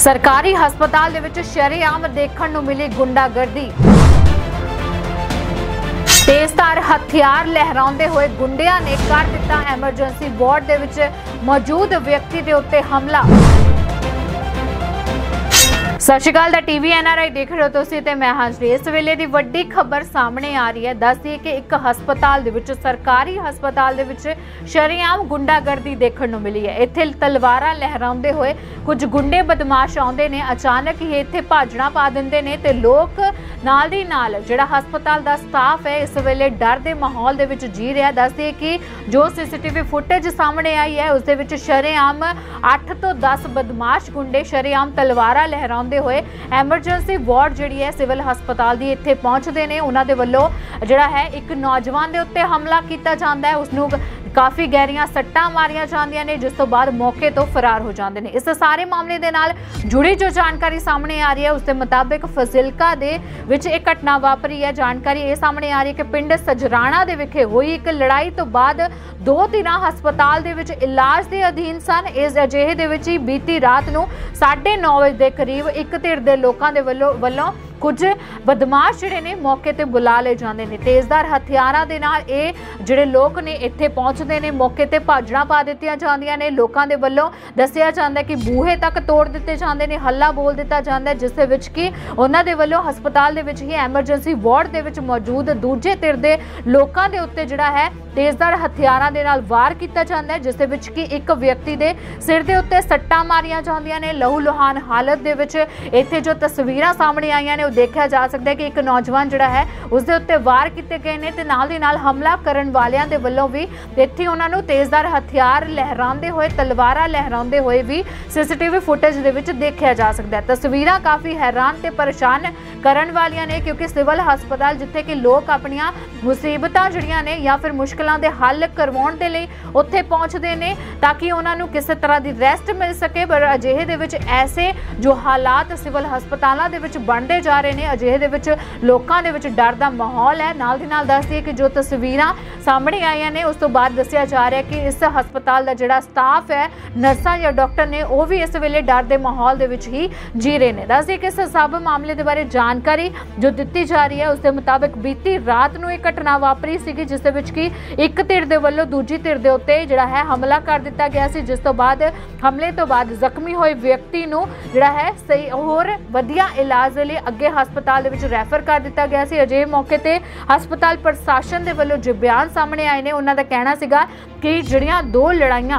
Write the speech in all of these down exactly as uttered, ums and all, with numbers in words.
सरकारी हस्पताल दे विच शरेआम देखण नूं मिली गुंडागर्दी। तेजधार हथियार लहराउंदे होए गुंडियां ने कर दिता एमरजेंसी वार्ड दे विच मौजूद व्यक्ति दे उत्ते हमला। सत श्री अकाल दा टीवी एन आर आई देख रहे हो तुसीं ते मैं हाजिर। इस वेले दी वड्डी खबर सामने आ रही है। दस दिए कि एक हस्पताल दे विच सरकारी हस्पताल दे विच शरेआम गुंडागर्दी देखण नूं मिली है। इत्थे तलवारां लहराउंदे होए कुछ गुंडे बदमाश आउंदे ने, अचानक ही इत्थे भाजणा पा दिंदे ने ते लोक नाल दी नाल जिहड़ा हस्पताल दा स्टाफ है इस वेले डर दे माहौल दे विच जी रहा। दस दिए कि जो सीसीटीवी फुटेज सामने आई है उस दे विच शरेआम अठ तो दस बदमाश गुंडे शरेआम तलवारां लहराउंदे होए एमरजेंसी वार्ड जिहड़ी है सिविल हस्पताल दी इत्थे पहुंचदे ने। उन्हां दे वल्लों जिहड़ा है एक नौजवान दे उत्ते हमला कीता जांदा है, उसनूं काफ़ी गहरियां सट्टां मारियां जांदियां ने, जिस तो बाद मौके तो फरार हो जाते हैं। इस सारे मामले दे नाल जुड़ी जो जानकारी सामने आ रही है उसके मुताबिक फजिलका दे विच एक घटना वापरी है। जानकारी ये सामने आ रही है कि पिंड सजराणा दे विखे हुई एक लड़ाई तो बाद दो धिरां हस्पताल दे विच इलाज के अधीन सन। इस अजिहे दे विच ही बीती रात नूं साढ़े नौ बजे के करीब एक धिर दे लोकां दे वल्लों वल्लों कुछ बदमाश जिहड़े ने मौके ते बुला ले जाते हैं। तेजधार हथियारां दे नाल ये जिहड़े लोग ने इत्थे पहुंचते हैं, मौके ते भाजणा पा दित्तियां जांदियां ने। लोकां दे वल्लों दस्सिया जांदा है कि बूहे तक तोड़ दित्ते जांदे ने, हल्ला बोल दित्ता जांदा है, जिस दे विच कि उन्हां दे वल्लों हस्पताल दे विच ही एमरजेंसी वार्ड दे विच मौजूद दूजे धिर दे लोकां दे उत्ते जिहड़ा है तेजधार हथियारां दे नाल वार कीता जांदा है, जिस दे विच कि एक व्यक्ति दे सिर दे उत्ते सट्टां मारियां जांदियां ने। लहू लुहान हालत दे विच इत्थे जो तस्वीरां सामने आईयां ने वो देखा जा सकता है कि एक नौजवान जिहड़ा है उसदे उत्ते वार कीते गए ने ते नाल दी नाल हमला करन वालियां दे वल्लों भी इत्थे उन्हां नूं तेजधार हथियार लहराउंदे होए तलवारां लहराउंदे होए भी सीसीटीवी फुटेज दे विच देखा जा सकता है। तस्वीरां काफ़ी हैरान ते परेशान करन वालियां ने, क्योंकि सिविल हस्पताल जिथे कि लोग अपनियां मुसीबतां जिहड़ियां ने या फिर मुश्किलां दे हल करवाउण दे लई उत्थे पहुंचदे ने ताकि उन्हां नूं किसी तरह दी रेस्ट मिल सके। पर अजिहे दे विच ऐसे जो हालात सिविल हस्पतालां दे विच बनदे जा रहे हैं, अजिहे दे विच लोकां दे विच डर दा माहौल है। नाल दी नाल दस दिए कि जो तस्वीरां सामने आईयां ने उस तो बाद दस्सिया जा रहा है कि इस हस्पताल दा जिहड़ा स्टाफ है, नर्सां या डॉक्टर ने वो भी इस वेले डर दे माहौल दे विच ही जी रहे हैं। दस दिए कि इस सब मामले दे बारे जानकारी जो दित्ती जा रही है उसके मुताबिक बीती रात नूं एक घटना वापरी सीगी, जिस दे विच कि एक धिर दे वल्लों दूजी धिर दे उत्ते जिहड़ा है हमला कर दिता गया सी, जिस तो बाद हमले तो बाद जख्मी होए व्यक्ति नूं जिहड़ा है सही होर वधिया इलाज लई अगे हस्पताल दे विच रैफर कर दिता गया सी। अजे मौके ते हस्पताल प्रशासन दे वल्लों जो बयान सामने आए ने उन्हां दा कहना सीगा कि जिहड़ियां दो लड़ाइयां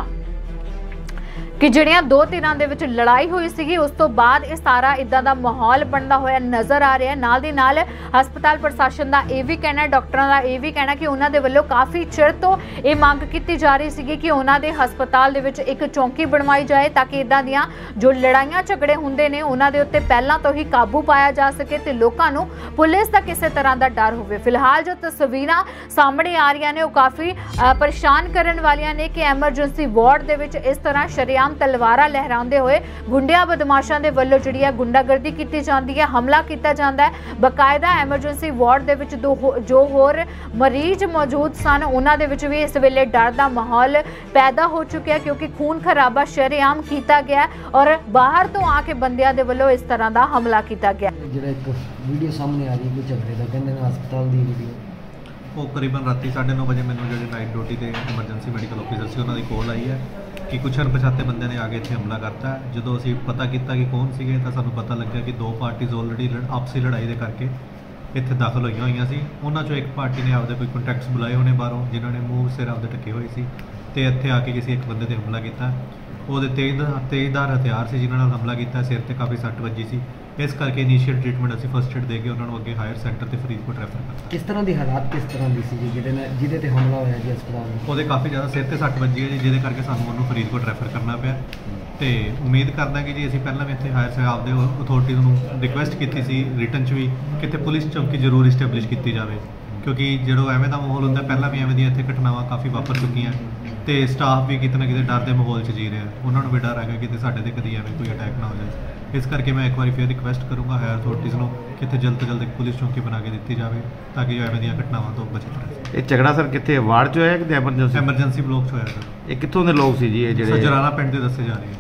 कि जिहड़ियां दो धिरां दे विच लड़ाई हुई सीगी उस तो बाद इह सारा इदां दा माहौल बनदा होया नज़र आ रहा है। नाल दी नाल हस्पताल प्रशासन दा यह भी कहना, डॉक्टरां दा यह भी कहना कि उन्हां दे वल्लों काफ़ी चिर तो ये मंग कीती जा रही सीगी कि उन्हां दे हस्पताल दे विच एक चौंकी बनवाई जाए ताकि इदां दियां जो लड़ाइयां झगड़े हुंदे ने उन्हां दे उत्ते पहलां तो ही काबू पाया जा सके ते लोकां नूं पुलिस दा किसी तरह दा डर होवे। फिलहाल जो तस्वीरां सामने आ रही ने वो काफ़ी परेशान करन वालियां ने कि एमरजेंसी वार्ड दे विच इस तरह शरेआम तलवारां लहराउंदे होए गुंडिया बदमाशां दे वल्लों जिहड़ी है गुंडागर्दी कीती जांदी है, हमला कीता जांदा है। बकायदा एमरजेंसी वार्ड दे विच जो होर मरीज मौजूद सन उन्हां दे विच भी इस वेले डर दा माहौल पैदा हो चुका है, क्योंकि खून खराबा शरेआम कीता गया और बाहर तो आके बंदियां दे वल्लों इस तरह दा हमला कीता गया। जिहड़ा एक वीडियो सामने आ रही है झगड़े दा कहंदे ने हस्पताल दी वीडियो वो करीबन राती साढ़े नौ बजे मैंने जो नाइट ड्यूटी के एमरजेंसी मैडिकल ऑफिसर से उन्होंने कॉल आई है कि कुछ अणपछाते बंदे ने आके इत्थे हमला करता है। जो असीं पता किया कि कौन सीगे तो सानूं पता लग्या कि दो पार्टीज़ ऑलरेडी आपसी लड़ाई के करके इत्थे दाखिल होईयां होईयां सी। उन्हां चों एक पार्टी ने आपदे कोई कंटैक्ट्स बुलाए होने बाहरों जिन्होंने मूँह सिर आपदे ढके हुए सी ते इत्थे आके किसी एक बंदे ते हमला किया। ਉਹਦੇ तेज तेजदार हथियार से जिन्होंने हमला किया, सिर ते काफ़ी सੱਟ ਵੱਜੀ ਸੀ। इस करके इनीशियल ट्रीटमेंट असीं फस्ट एड दे के उन्होंने अगे हायर सेंटर ते फरीदकोट रैफर करता। किस तरह की हालात किस तरह की सी जिहदे ने जिहदे ते हमला होया जी अस्पताल में? ਉਹਦੇ काफ़ी ज़्यादा सिर ते सੱਟ ਵੱਜੀ है जी, जिहदे करके सानूं ਉਹਨੂੰ फरीदकोट रैफर करना पिया। तो उम्मीद करदा कि जी असीं पहलां भी इत्थे हायर साहब दे अथॉरिटीज़ नूं रिक्वेस्ट कीती सी रिटन च भी किते पुलिस चौकी जरूर इस्टैबलिश की जाए, क्योंकि जो एवें दा माहौल हुंदा पहलां भी एवें दी इत्थे घटनावां काफ़ी वापर चुकीआं तो स्टाफ भी किते ना किते डर के माहौल च जी रहा, उन्होंने भी डर है कि साढ़े ते कदी एवें कोई अटैक ना हो जाए। इस करके मैं एक बार फिर रिक्वेस्ट करूँगा हायर अथॉरिटीज़ को कि इत्थे जल्द तो जल्द एक पुलिस चौकी बना के दी जाए ताकि एवें दी घटनावां तो बचत रहे। ये झगड़ा सर कितने वार्ड च होया कि एमरजेंसी एमरजेंसी ब्लॉक च होया सर। ये कित्थों दे लोग सी जी ये जिहड़े सजराना पिंड दे दस्से जा रहे हैं जी।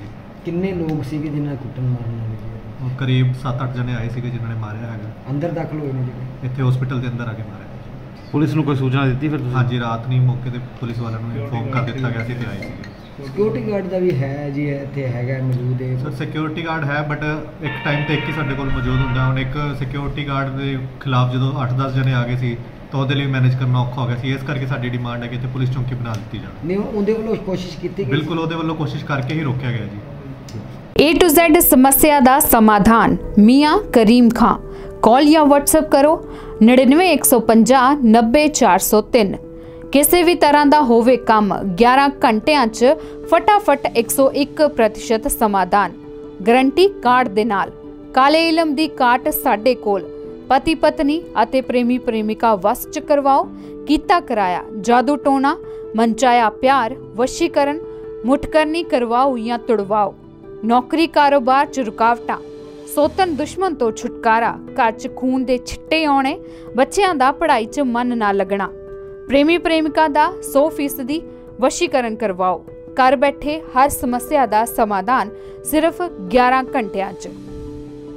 ਕਿੰਨੇ ਲੋਕ ਸੀਗੇ ਜਿਨ੍ਹਾਂ ਨੇ ਕੁੱਟਣ ਮਾਰਨ ਵਾਲੇ ਸੀ? ਉਹ ਕਰੀਬ ਸੱਤ ਅੱਠ ਜਣੇ ਆਏ ਸੀਗੇ ਜਿਨ੍ਹਾਂ ਨੇ ਮਾਰਿਆ ਹੈਗਾ। ਅੰਦਰ ਦਾਖਲ ਹੋਏ ਨੇ ਜਿਹੜੇ ਇੱਥੇ ਹਸਪੀਟਲ ਦੇ ਅੰਦਰ ਆ ਕੇ ਮਾਰਿਆ। ਪੁਲਿਸ ਨੂੰ ਕੋਈ ਸੂਚਨਾ ਦਿੱਤੀ ਫਿਰ ਤੁਸੀਂ? ਹਾਂਜੀ, ਰਾਤ ਨੂੰ ਮੌਕੇ ਤੇ ਪੁਲਿਸ ਵਾਲਿਆਂ ਨੂੰ ਇਨਫੋਰਮ ਕਰ ਦਿੱਤਾ ਗਿਆ ਸੀ ਤੇ ਆਏ ਸੀਗੇ। ਸਿਕਿਉਰਿਟੀ ਗਾਰਡ ਦਾ ਵੀ ਹੈ ਜੀ ਇੱਥੇ ਹੈਗਾ ਮੌਜੂਦ ਹੈ? ਸਰ ਸਿਕਿਉਰਿਟੀ ਗਾਰਡ ਹੈ ਬਟ ਇੱਕ ਟਾਈਮ ਤੇ ਇੱਕ ਹੀ ਸਾਡੇ ਕੋਲ ਮੌਜੂਦ ਹੁੰਦਾ। ਹੁਣ ਇੱਕ ਸਿਕਿਉਰਿਟੀ ਗਾਰਡ ਦੇ ਖਿਲਾਫ ਜਦੋਂ ਅੱਠ ਦਸ ਜਣੇ ਆ ਗਏ ਸੀ ਤਾਂ ਉਹਦੇ ਲਈ ਮੈਨੇਜ ਕਰਨਾ ਔਖਾ ਹੋ ਗਿਆ ਸੀ। ਇਸ ਕਰਕੇ ਸਾਡੀ ਡਿਮਾਂਡ ਹੈ ਕਿ ਇੱਥੇ ਪੁਲਿਸ ਚੌਂਕੀ ਬਣਾ ਦਿੱਤੀ ਜਾਵੇ। ਨਹੀਂ, ਉਹਦੇ ਵੱਲੋਂ ਕੋਸ਼ਿਸ਼ ਕੀਤੀ ਗਈ? ਬਿਲਕੁਲ, ਉਹਦੇ ਵੱਲੋਂ ਕੋਸ਼ਿਸ਼ ਕਰਕੇ ਹੀ ਰੋਕਿਆ ਗਿਆ ਜੀ। ए टू Z समस्या ਦਾ ਸਮਾਧਾਨ मियाँ करीम खां। कॉल या WhatsApp करो नड़िनवे एक सौ पचास नब्बे चार सौ तीन। ਕਿਸੇ ਵੀ ਤਰ੍ਹਾਂ ਦਾ ਹੋਵੇ ਕੰਮ ਗਿਆਰਾਂ ਘੰਟਿਆਂ 'ਚ ਫਟਾਫਟ ਇੱਕ ਸੌ ਇੱਕ ਪ੍ਰਤੀਸ਼ਤ ਸਮਾਧਾਨ, ਗਰੰਟੀ ਕਾਰਡ ਦੇ ਨਾਲ। ਕਾਲੇ ਇਲਮ ਦੀ ਕਾਟ ਸਾਡੇ ਕੋਲ। ਪਤੀ ਪਤਨੀ ਅਤੇ ਪ੍ਰੇਮੀ ਪ੍ਰੇਮਿਕਾ ਵਸ 'ਚ ਕਰਵਾਓ ਕੀਤਾ ਕਰਾਇਆ, ਜਾਦੂ ਟੋਣਾ, ਮਨਚਾਇਆ ਪਿਆਰ, ਵਸ਼ੀਕਰਨ, ਮੁਠਕਰਨੀ ਕਰਵਾਓ ਜਾਂ ਤੁੜਵਾਓ। ਨੌਕਰੀ ਕਾਰੋਬਾਰ 'ਚ ਰੁਕਾਵਟਾਂ, ਸੋਤਨ ਦੁਸ਼ਮਣ ਤੋਂ ਛੁਟਕਾਰਾ, ਘਰ 'ਚ ਖੂਨ ਦੇ ਛਿੱਟੇ ਆਉਣੇ, ਬੱਚਿਆਂ ਦਾ ਪੜ੍ਹਾਈ 'ਚ ਮਨ ਨਾ ਲੱਗਣਾ। ਪ੍ਰੇਮੀ ਪ੍ਰੇਮਿਕਾ ਦਾ ਸੌ ਫੀਸਦੀ ਵਸ਼ੀਕਰਨ ਕਰਵਾਓ। ਘਰ ਬੈਠੇ ਹਰ ਸਮੱਸਿਆ ਦਾ ਸਮਾਧਾਨ ਸਿਰਫ ਗਿਆਰਾਂ ਘੰਟਿਆਂ 'ਚ।